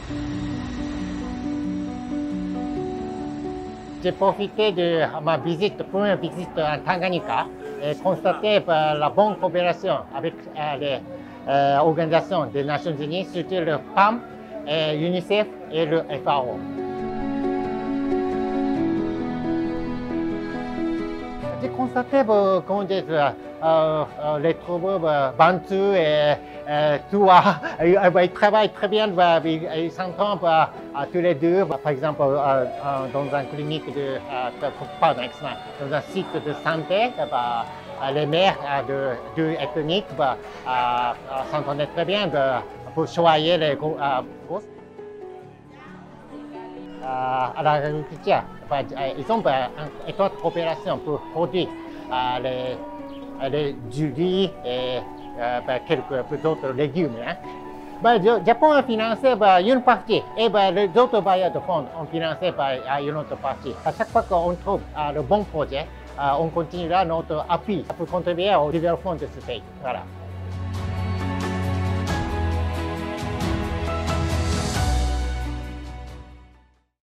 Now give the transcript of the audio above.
J'ai profité de ma visite, première visite en Tanganyika et constaté la bonne coopération avec les organisations des Nations Unies, surtout le PAM, l'UNICEF et le FAO. J'ai constaté comment dire, les troubles bantous et tout, ils travaillent très bien, ils s'entendent tous les deux. Par exemple, dans une clinique pas dans un site de santé, les mères de deux ethniques s'entendaient très bien pour choisir les gosses. À l'agriculture, ils ont une étroite coopération pour produire du riz et quelques autres légumes. Le Japon a financé une partie et les autres bailleurs de fonds ont financé une autre partie. À chaque fois qu'on trouve le bon projet, on continuera notre appui pour contribuer au développement de ce pays. Voilà.